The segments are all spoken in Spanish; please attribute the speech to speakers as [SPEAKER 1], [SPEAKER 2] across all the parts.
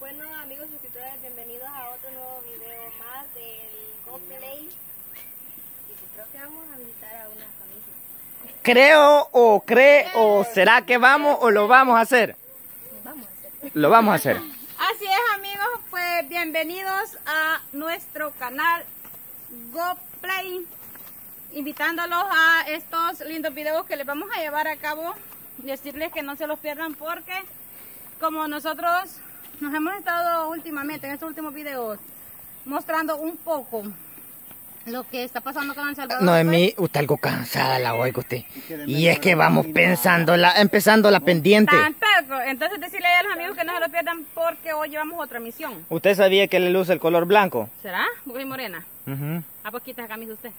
[SPEAKER 1] Bueno, amigos suscriptores, bienvenidos a otro nuevo video más del GoPlay. Y pues creo que vamos a visitar a unas familias.
[SPEAKER 2] Creo o será que vamos o lo vamos a hacer. Lo vamos a hacer.
[SPEAKER 3] Así es, amigos, pues bienvenidos a nuestro canal GoPlay, invitándolos a estos lindos videos que les vamos a llevar a cabo. Decirles que no se los pierdan porque como nosotros nos hemos estado últimamente en estos últimos videos mostrando un poco lo que está pasando con El Salvador.
[SPEAKER 2] Noemí, usted algo cansada la oigo usted. Y es que vamos empezando la pendiente.
[SPEAKER 3] Entonces decirle a los amigos que no se lo pierdan porque hoy llevamos otra misión.
[SPEAKER 2] ¿Usted sabía que le luce el color blanco?
[SPEAKER 3] ¿Será? Muy morena. ¿A poco quita esa camisa usted?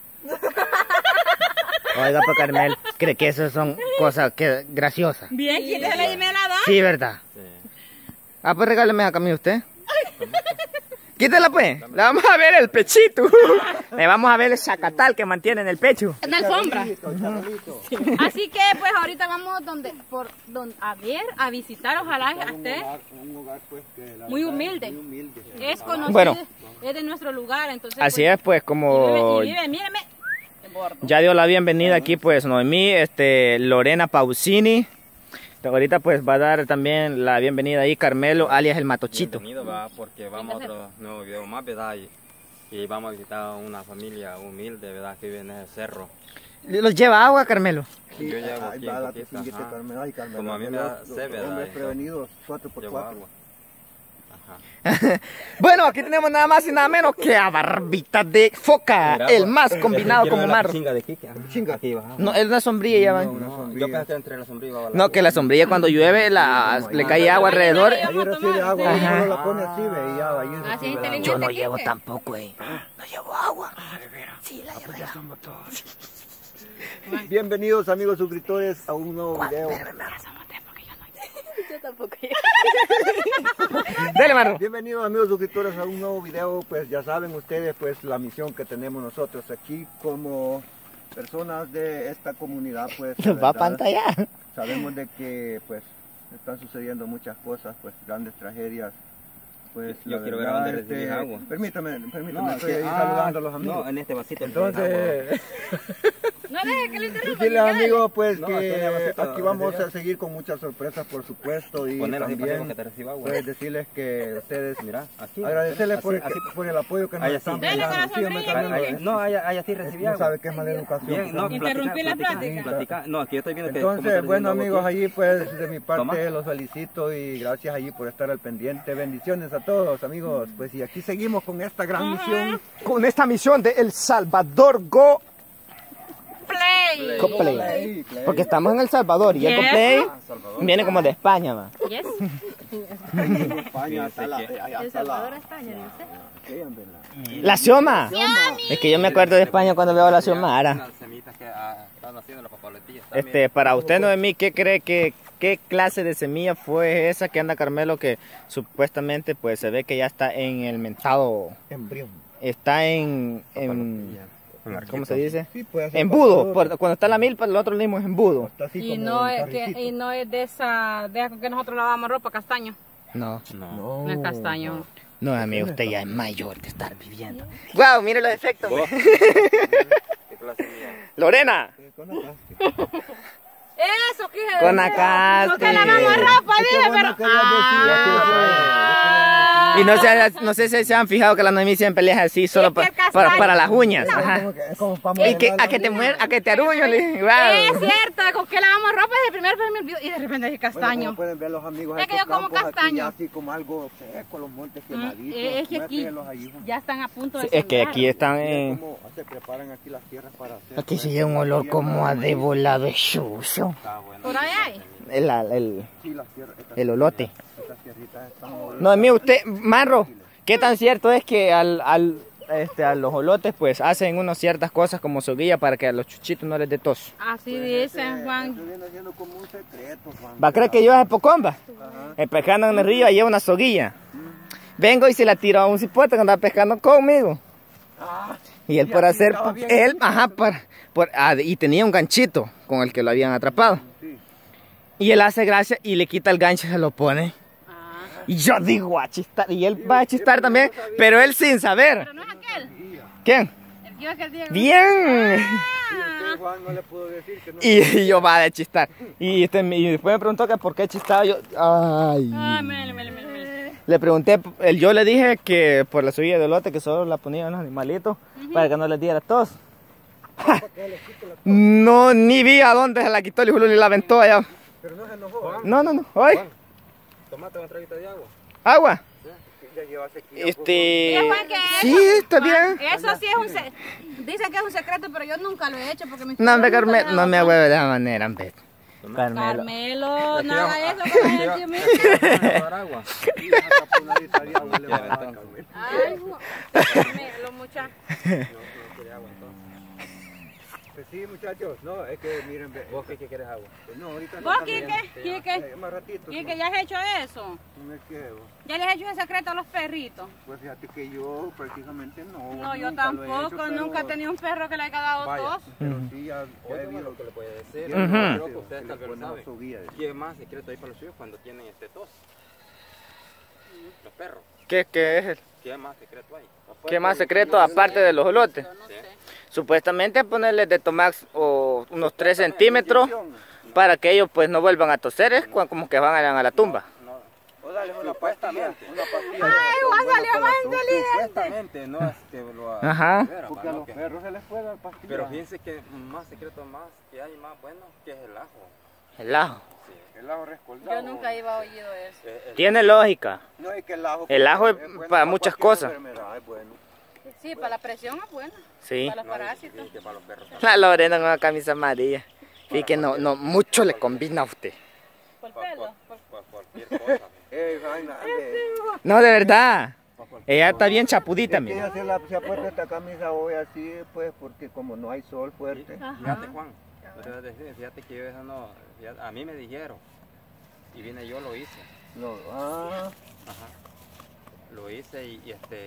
[SPEAKER 2] Oiga, pues Carmel, cree que eso son cosas graciosas.
[SPEAKER 3] Bien, quítale y me la da.
[SPEAKER 2] Sí, ¿verdad? Sí. Ah, pues regáleme esa camisa usted. Quítela pues, le vamos a ver el pechito. Le vamos a ver el sacatal que mantiene en el pecho.
[SPEAKER 3] En la alfombra. Así que pues ahorita vamos a visitar, ojalá esté muy humilde. Es conocido,
[SPEAKER 2] bueno,
[SPEAKER 3] es de nuestro lugar, entonces.
[SPEAKER 2] Así es, pues como
[SPEAKER 3] míreme.
[SPEAKER 2] Ya dio la bienvenida aquí pues Noemí, Lorena Pausini. Ahorita pues va a dar también la bienvenida ahí Carmelo, alias el Matochito.
[SPEAKER 4] Bienvenido, va, porque vamos a otro nuevo video más, ¿verdad? Y vamos a visitar a una familia humilde, ¿verdad? Que vive en ese cerro.
[SPEAKER 2] ¿Los lleva agua, Carmelo?
[SPEAKER 4] Sí, yo llevo aquí como a mí me da sed, ¿verdad?
[SPEAKER 5] Hombres prevenidos, 4x4.
[SPEAKER 2] Bueno, aquí tenemos nada más y nada menos que a Barbita de Foca, el más combinado como marro.
[SPEAKER 4] Chinga de Kike, chinga aquí va.
[SPEAKER 2] No, es una sombrilla ya va.
[SPEAKER 4] Yo pensé que entre la sombrilla va.
[SPEAKER 2] No, que la sombrilla cuando llueve le cae agua alrededor.
[SPEAKER 5] Ahí recibe agua, uno la pone así, ve, y ya va.
[SPEAKER 3] Así es inteligente.
[SPEAKER 2] Yo no llevo tampoco, no llevo agua. Sí, la llevo.
[SPEAKER 5] Ya somos todos. Bienvenidos amigos suscriptores a un nuevo video.
[SPEAKER 1] Yo tampoco.
[SPEAKER 2] Dale, Marro.
[SPEAKER 5] Bienvenidos amigos suscriptores a un nuevo video. Pues ya saben ustedes pues la misión que tenemos nosotros aquí como personas de esta comunidad. Pues
[SPEAKER 2] Nos va a pantallar.
[SPEAKER 5] sabemos de que pues están sucediendo muchas cosas, pues grandes tragedias. Pues
[SPEAKER 4] yo quiero ver a dónde recibir agua.
[SPEAKER 5] Permítame,
[SPEAKER 4] No,
[SPEAKER 5] estoy ahí saludando a los amigos.
[SPEAKER 4] No, en este vasito.
[SPEAKER 5] Entonces,
[SPEAKER 3] No deje que le interrumpa.
[SPEAKER 5] decirles amigos pues
[SPEAKER 4] No,
[SPEAKER 5] que aquí vamos a seguir con muchas sorpresas por supuesto y
[SPEAKER 4] Poner así para
[SPEAKER 5] también
[SPEAKER 4] que te reciba agua.
[SPEAKER 5] pues decirles que ustedes,
[SPEAKER 4] Mira, aquí.
[SPEAKER 5] agradecerles
[SPEAKER 4] Así,
[SPEAKER 5] por el apoyo que nos
[SPEAKER 4] Ahí
[SPEAKER 5] están
[SPEAKER 4] sí.
[SPEAKER 3] Dele con la
[SPEAKER 5] brindando. Sí,
[SPEAKER 3] sombrilla,
[SPEAKER 5] hombre, Carmelo,
[SPEAKER 4] No, allá sí recibí
[SPEAKER 5] no
[SPEAKER 4] agua.
[SPEAKER 5] sabe qué es mala educación.
[SPEAKER 4] Bien, no,
[SPEAKER 3] Interrumpí la plática.
[SPEAKER 4] No, aquí yo estoy viendo que como
[SPEAKER 5] Entonces,
[SPEAKER 4] está
[SPEAKER 5] bueno
[SPEAKER 4] recibiendo
[SPEAKER 5] amigos,
[SPEAKER 4] agua
[SPEAKER 5] allí pues de mi parte
[SPEAKER 4] Toma.
[SPEAKER 5] los felicito y gracias allí por estar al pendiente. Bendiciones a todos amigos. Pues y aquí seguimos con esta gran misión.
[SPEAKER 2] Con esta misión de El Salvador Go
[SPEAKER 3] Play.
[SPEAKER 2] Play. Porque estamos en El Salvador y el Go Play viene como de España, va.
[SPEAKER 3] Yes.
[SPEAKER 5] España,
[SPEAKER 1] El Salvador, España, no sé.
[SPEAKER 2] La Xioma. Es que yo me acuerdo de España cuando veo a la Xiomara.
[SPEAKER 4] Unas semitas que están haciendo las papaletillas.
[SPEAKER 2] Para usted, Noemí, ¿qué cree qué clase de semilla fue esa que anda Carmelo que supuestamente pues se ve que ya está en el mentado,
[SPEAKER 5] Embrión.
[SPEAKER 2] está en ¿cómo se dice?
[SPEAKER 5] Sí, puede ser
[SPEAKER 2] Embudo,
[SPEAKER 5] pasador.
[SPEAKER 2] cuando está la milpa, el otro le dimos embudo.
[SPEAKER 5] Está así
[SPEAKER 3] Y
[SPEAKER 5] como
[SPEAKER 3] no,
[SPEAKER 5] un
[SPEAKER 3] es
[SPEAKER 5] carricito.
[SPEAKER 3] y no es de esa con que nosotros lavamos ropa, castaño.
[SPEAKER 2] No,
[SPEAKER 3] No es castaño.
[SPEAKER 2] no, amigo, usted ya es mayor de estar viviendo. Wow, mire los efectos.
[SPEAKER 4] ¿Qué clase mía?
[SPEAKER 2] Lorena,
[SPEAKER 5] Con acá.
[SPEAKER 3] Eso, ¿qué es?
[SPEAKER 2] con acá.
[SPEAKER 3] No que lavamos ropa, dije, pero.
[SPEAKER 2] Y no sé si se han fijado que la Noemí siempre le es así solo
[SPEAKER 3] Es que el castaño-
[SPEAKER 2] para las uñas. Ajá.
[SPEAKER 5] Es como para
[SPEAKER 2] Y que
[SPEAKER 5] modelar
[SPEAKER 2] a que
[SPEAKER 5] la
[SPEAKER 2] te
[SPEAKER 5] uña.
[SPEAKER 2] a que te aruño, le
[SPEAKER 3] Es
[SPEAKER 2] wow.
[SPEAKER 3] cierto, con que lavamos ropa desde el primer video y de repente dije
[SPEAKER 5] Bueno,
[SPEAKER 3] castaño.
[SPEAKER 5] como pueden ver los amigos,
[SPEAKER 3] Es que
[SPEAKER 5] estos
[SPEAKER 3] yo como
[SPEAKER 5] campos aquí
[SPEAKER 3] castaño.
[SPEAKER 5] ya así como algo seco, los montes quemaditos.
[SPEAKER 3] Es que aquí
[SPEAKER 5] Mételos ahí,
[SPEAKER 3] ya están a punto de
[SPEAKER 2] Es que
[SPEAKER 3] sembrar.
[SPEAKER 2] aquí están
[SPEAKER 5] Mira cómo se preparan aquí las tierras para hacer.
[SPEAKER 2] Aquí se llega un olor como a de volado de chucho.
[SPEAKER 3] Por ahí hay.
[SPEAKER 5] Sí, las tierras,
[SPEAKER 2] El olote.
[SPEAKER 5] estas tierritas están
[SPEAKER 2] No, mío, usted, Marro, ¿qué tan cierto es que a los olotes pues hacen unas ciertas cosas como soguilla para que a los chuchitos no les dé tos?
[SPEAKER 3] Así dicen,
[SPEAKER 5] Eso
[SPEAKER 3] Juan.
[SPEAKER 5] viene siendo como un secreto, Juan.
[SPEAKER 2] ¿Va a creer que yo es pocomba? Pescando en el río lleva una soguilla. Vengo y se la tiro a un cipote que anda pescando conmigo. Y él por hacer, él, ajá, y tenía un ganchito con el que lo habían atrapado. Y él hace gracia y le quita el gancho y se lo pone. Y yo digo a chistar, y él va a chistar también, pero él sin saber.
[SPEAKER 3] Pero no es aquel.
[SPEAKER 2] ¿Quién?
[SPEAKER 3] El que iba aquel día.
[SPEAKER 2] Bien.
[SPEAKER 5] Usted, Juan, no le pudo decir que no.
[SPEAKER 2] Y yo va a chistar. Y después me preguntó que por qué chistaba yo. Ay.
[SPEAKER 3] Ay, mele.
[SPEAKER 2] Le pregunté, yo le dije que por la subida de lote que solo la ponían los animalitos para que no les diera tos. No, ni vi a dónde se la quitó el hijo y la aventó allá.
[SPEAKER 5] Pero no se enojó.
[SPEAKER 2] No. Hoy.
[SPEAKER 4] Tomate una traguita de agua.
[SPEAKER 2] Agua.
[SPEAKER 5] Ya lleva sequía.
[SPEAKER 2] Sí, está bien.
[SPEAKER 3] Eso sí es un secreto. Dicen que es un secreto, pero yo nunca lo he hecho porque mis
[SPEAKER 2] No, hombre,
[SPEAKER 3] papás nunca
[SPEAKER 2] Carmelo, no me hueve de esa manera, hombre.
[SPEAKER 3] Carmelo, no haga eso.
[SPEAKER 4] Tomar agua.
[SPEAKER 3] Ay, Carmelo, muchachos.
[SPEAKER 5] Pues sí, muchachos, no, es que miren,
[SPEAKER 4] ¿Vos qué quieres agua?
[SPEAKER 5] no, ahorita no.
[SPEAKER 3] ¿Vos,
[SPEAKER 5] está
[SPEAKER 3] Quique?
[SPEAKER 5] bien. Más ratito.
[SPEAKER 3] Quique, ¿ya has hecho eso?
[SPEAKER 5] No me quedo.
[SPEAKER 3] ¿Ya les has hecho ese secreto a los perritos?
[SPEAKER 5] Pues fíjate que yo prácticamente no.
[SPEAKER 3] No, yo
[SPEAKER 5] nunca lo he
[SPEAKER 3] tampoco,
[SPEAKER 5] hecho, pero-
[SPEAKER 3] nunca he tenido un perro que le haya dado
[SPEAKER 4] Vaya.
[SPEAKER 3] tos.
[SPEAKER 5] Pero sí, ya he
[SPEAKER 4] Oiga
[SPEAKER 5] visto
[SPEAKER 4] lo que le puede decir.
[SPEAKER 5] Yo
[SPEAKER 2] Ujú.
[SPEAKER 4] Creo que ustedes
[SPEAKER 5] le
[SPEAKER 4] tal vez lo
[SPEAKER 5] ponen
[SPEAKER 4] saben.
[SPEAKER 5] soguía.
[SPEAKER 4] ¿Qué más secreto hay para los suyos cuando tienen tos? Los perros.
[SPEAKER 2] ¿Qué es el?
[SPEAKER 4] ¿Qué más secreto hay?
[SPEAKER 2] ¿Qué más secreto aparte de los olotes?
[SPEAKER 3] Yo no
[SPEAKER 4] Sí.
[SPEAKER 3] sé.
[SPEAKER 2] Supuestamente ponerles de Tomax o unos 3 centímetros para que ellos pues no vuelvan a toser, es como que van a la tumba.
[SPEAKER 5] O dale una pastilla. Una pastilla.
[SPEAKER 3] Ay, Juan salió más inteligente.
[SPEAKER 4] Supuestamente, no es que lo
[SPEAKER 2] Ajá.
[SPEAKER 5] Porque a los perros se les puede dar pastilla.
[SPEAKER 4] Pero fíjense que más secreto más que hay, más bueno, que es el ajo.
[SPEAKER 2] El ajo.
[SPEAKER 4] Sí.
[SPEAKER 5] El ajo rescoltado.
[SPEAKER 3] Yo nunca iba oído eso.
[SPEAKER 2] Tiene lógica.
[SPEAKER 5] No, es que el ajo.
[SPEAKER 2] El ajo es
[SPEAKER 5] bueno
[SPEAKER 2] para muchas
[SPEAKER 5] cualquier
[SPEAKER 2] cosas.
[SPEAKER 5] enfermedad, es bueno.
[SPEAKER 3] Sí, para la presión es bueno.
[SPEAKER 2] Sí.
[SPEAKER 3] Para los parásitos.
[SPEAKER 4] Que para los perros.
[SPEAKER 2] La Lorena con una camisa amarilla. Y que no mucho le combina a usted.
[SPEAKER 3] Por el pelo.
[SPEAKER 4] Por cualquier cosa.
[SPEAKER 5] Vaina,
[SPEAKER 2] No, de verdad. Ella está bien chapudita,
[SPEAKER 5] es que
[SPEAKER 2] mira.
[SPEAKER 5] ella se ha puesto esta camisa hoy así, pues, porque como no hay sol fuerte.
[SPEAKER 4] Fíjate, Juan, no te vas a decir, fíjate que yo eso no, a mí me dijeron y vine yo lo hice,
[SPEAKER 5] No,
[SPEAKER 4] ajá, lo hice y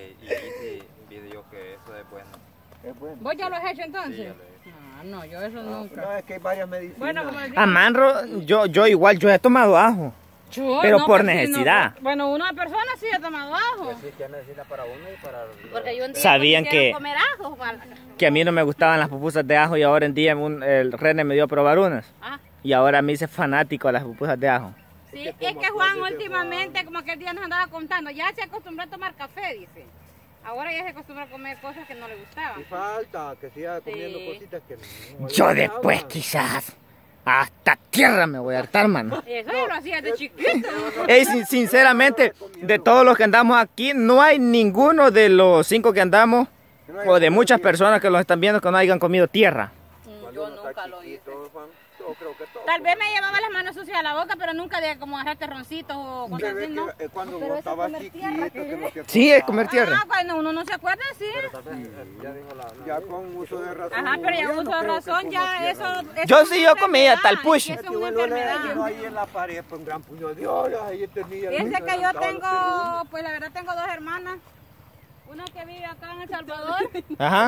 [SPEAKER 4] vi yo que eso es bueno.
[SPEAKER 5] es bueno.
[SPEAKER 3] ¿Vos ya lo has hecho
[SPEAKER 4] Sí,
[SPEAKER 3] entonces?
[SPEAKER 4] ya lo hice.
[SPEAKER 3] Ah, no, yo eso nunca.
[SPEAKER 5] No, es que hay varias medicinas.
[SPEAKER 3] Bueno, como les digo,
[SPEAKER 2] A Manro, yo igual, yo he tomado ajo.
[SPEAKER 3] yo
[SPEAKER 2] pero
[SPEAKER 3] no,
[SPEAKER 2] por
[SPEAKER 3] pues, sí,
[SPEAKER 2] necesidad.
[SPEAKER 3] no, bueno, una persona sí ha tomado ajo.
[SPEAKER 4] Pues sí, que necesita para uno y para...
[SPEAKER 3] Porque yo un día
[SPEAKER 2] Sabían
[SPEAKER 3] quisieron
[SPEAKER 2] que-
[SPEAKER 3] comer ajo.
[SPEAKER 2] Que a mí no me gustaban las pupusas de ajo y ahora en día el René me dio a probar unas.
[SPEAKER 3] Ah,
[SPEAKER 2] Y ahora me hice fanático a las pupusas de ajo.
[SPEAKER 3] sí, es que Juan últimamente, como aquel día nos andaba contando, ya se acostumbró a tomar café, dice. Ahora ya se acostumbró a comer cosas que no le gustaban.
[SPEAKER 5] Y falta que siga comiendo
[SPEAKER 3] Sí.
[SPEAKER 5] cositas que no.
[SPEAKER 2] Yo
[SPEAKER 5] le
[SPEAKER 2] después
[SPEAKER 5] gustaban.
[SPEAKER 2] quizás hasta tierra me voy a hartar, mano.
[SPEAKER 3] Eso yo lo hacía de chiquito.
[SPEAKER 2] Ey, sinceramente, de todos los que andamos aquí, no hay ninguno de los 5 que andamos, o de muchas personas que los están viendo, que no hayan comido tierra.
[SPEAKER 3] Yo nunca lo hice.
[SPEAKER 5] Todo, Juan, yo creo que todo.
[SPEAKER 3] Tal vez me llevaba las manos sucias a la boca, pero nunca de como agarrar terroncitos o
[SPEAKER 5] Se
[SPEAKER 3] cosas
[SPEAKER 5] ve
[SPEAKER 3] así, ¿no?
[SPEAKER 5] que, cuando vos estabas chiquito, que no te
[SPEAKER 2] Sí, es
[SPEAKER 5] acordabas.
[SPEAKER 2] comer tierra.
[SPEAKER 3] Ah, cuando uno no se acuerda, sí.
[SPEAKER 4] Tal vez, ya dijo la...
[SPEAKER 5] Ya con uso de razón.
[SPEAKER 3] Ajá, pero ya
[SPEAKER 5] no
[SPEAKER 3] uso
[SPEAKER 5] creo que
[SPEAKER 3] razón,
[SPEAKER 5] coma
[SPEAKER 3] ya
[SPEAKER 5] tierra.
[SPEAKER 3] eso
[SPEAKER 2] Yo
[SPEAKER 3] es
[SPEAKER 2] sí,
[SPEAKER 3] una
[SPEAKER 2] yo comía
[SPEAKER 3] enfermedad,
[SPEAKER 2] tal push.
[SPEAKER 3] Eso es
[SPEAKER 5] Que
[SPEAKER 3] una
[SPEAKER 5] bueno, le
[SPEAKER 3] enfermedad.
[SPEAKER 5] dejó ahí en la pared, pues un gran puño de Dios, ahí tenía.
[SPEAKER 3] Fíjense que yo tengo, pues la verdad tengo 2 hermanas. Una que vive acá en El Salvador.
[SPEAKER 2] Ajá.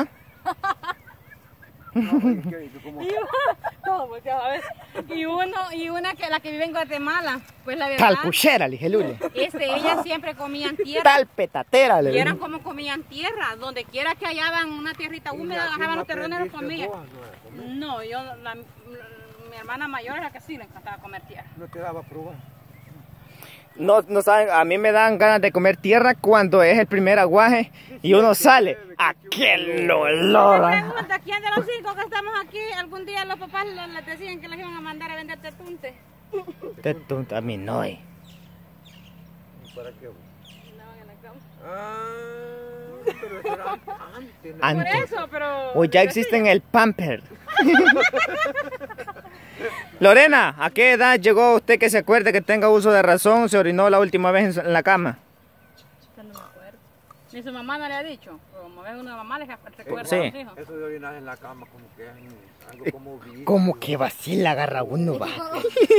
[SPEAKER 3] Todo volteado a ver. Y una que la que vive en Guatemala. Pues la verdad,
[SPEAKER 2] Tal puchera, le dije Lule.
[SPEAKER 3] ellas siempre comían tierra.
[SPEAKER 2] Tal petatera, le
[SPEAKER 3] Y eran
[SPEAKER 2] dije.
[SPEAKER 3] como comían tierra, donde quiera que hallaban una tierrita húmeda, agarraban los terrenos y los comían. No, mi hermana mayor es la que sí le encantaba comer tierra.
[SPEAKER 5] No te daba a probar.
[SPEAKER 2] No saben, a mí me dan ganas de comer tierra cuando es el primer aguaje y uno sale. ¡Aquel olor!
[SPEAKER 3] Me pregunta, ¿quién de los 5 que estamos aquí, algún día los papás les decían que les iban a mandar a vender tetunte?
[SPEAKER 2] Te tonto, a mí no hay.
[SPEAKER 5] ¿Para qué?
[SPEAKER 3] Andaban en la cama.
[SPEAKER 5] Pero eso era antes. ¿no?
[SPEAKER 3] Por
[SPEAKER 2] Antes.
[SPEAKER 3] eso, pero...
[SPEAKER 2] O ya existen el pamper. Lorena, ¿a qué edad llegó usted que se acuerde que tenga uso de razón? Se orinó la última vez en la cama.
[SPEAKER 3] No me acuerdo. Ni su mamá no le ha dicho. Como ves, una mamá les recuerda
[SPEAKER 2] Sí.
[SPEAKER 3] a los hijos.
[SPEAKER 5] Eso de orinar en la cama como que es algo como vicio.
[SPEAKER 2] Como que vacila agarra uno, va.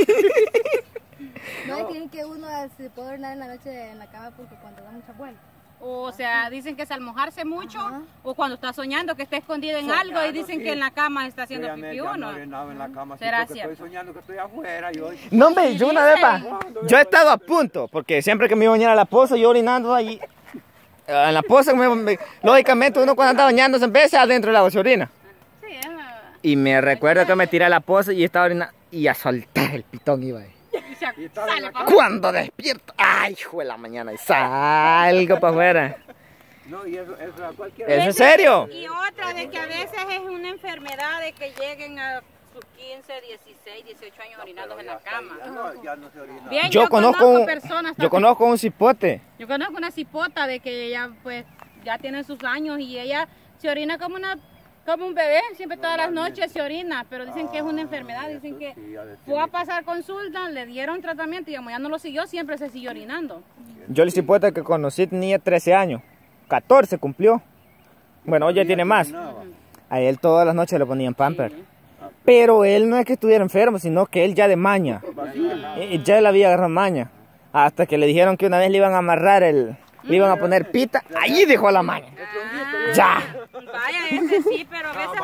[SPEAKER 1] No creen que uno se puede orinar en la noche en la cama porque cuando da mucha vuelta.
[SPEAKER 3] O sea, dicen que es al mojarse mucho o cuando está soñando que está escondido en algo y dicen que en la cama está haciendo pipí uno.
[SPEAKER 5] No he orinado en la cama,
[SPEAKER 3] ¿Será
[SPEAKER 5] porque
[SPEAKER 3] cierto?
[SPEAKER 5] estoy soñando que estoy afuera.
[SPEAKER 2] No, hombre, yo una vez, yo he estado a punto, porque siempre que me iba a bañar a la poza, yo orinando allí. En la poza, lógicamente, uno cuando anda bañándose empieza adentro del agua se orina.
[SPEAKER 3] Sí, es verdad.
[SPEAKER 2] Y me recuerdo que me tiré a la poza y estaba orinando, y a soltar el pitón iba ahí.
[SPEAKER 3] Y
[SPEAKER 5] estaba
[SPEAKER 3] sale
[SPEAKER 5] en la
[SPEAKER 3] para
[SPEAKER 2] Cuando despierto, ay, hijo de la mañana, y salgo para afuera.
[SPEAKER 5] No, y eso a cualquier...
[SPEAKER 2] ¿Es en serio?
[SPEAKER 3] Y otra de que a veces es una enfermedad de que lleguen a sus 15, 16, 18 años orinando en la cama.
[SPEAKER 5] Ya no se orina.
[SPEAKER 3] Bien,
[SPEAKER 2] Yo conozco
[SPEAKER 3] personas.
[SPEAKER 2] yo conozco un cipote.
[SPEAKER 3] Yo conozco una cipota de que ella pues ya tiene sus años y ella se orina como un bebé, siempre todas las noches se orina, pero dicen que es una enfermedad, dicen que fue a pasar consulta, le dieron tratamiento y como ya no lo siguió, siempre se siguió orinando.
[SPEAKER 2] Yo el cipote que conocí tenía 13 años, 14 cumplió. Bueno, hoy ya tiene más. A él todas las noches le ponían pamper. Pero él no es que estuviera enfermo, sino que él ya de maña. Ya le había agarrado maña. Hasta que le dijeron que una vez le iban a amarrar le iban a poner pita, ahí dejó la maña. Ya.
[SPEAKER 3] Vaya, ese sí, pero a veces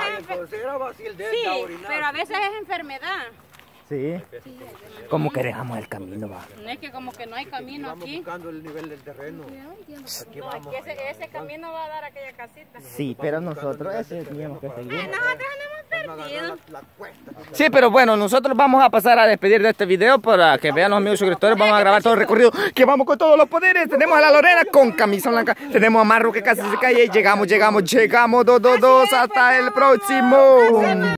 [SPEAKER 5] a
[SPEAKER 3] es enfermedad.
[SPEAKER 2] Sí. ¿Cómo que dejamos el camino, va?
[SPEAKER 3] No es que como que no hay camino aquí.
[SPEAKER 5] buscando el nivel del terreno. Aquí
[SPEAKER 3] No, es
[SPEAKER 5] vamos.
[SPEAKER 3] que ese camino va a dar a aquella casita.
[SPEAKER 2] Sí, pero nosotros ese teníamos que seguir.
[SPEAKER 3] Nosotros hemos perdido.
[SPEAKER 5] La cuesta.
[SPEAKER 2] Sí, pero bueno, nosotros vamos a pasar a despedir de este video para que vean los amigos suscriptores. Vamos a grabar todo el recorrido, que vamos con todos los poderes. Tenemos a la Lorena con camisón blanca. Tenemos a Marro que casi se cae. Llegamos. Hasta el próximo.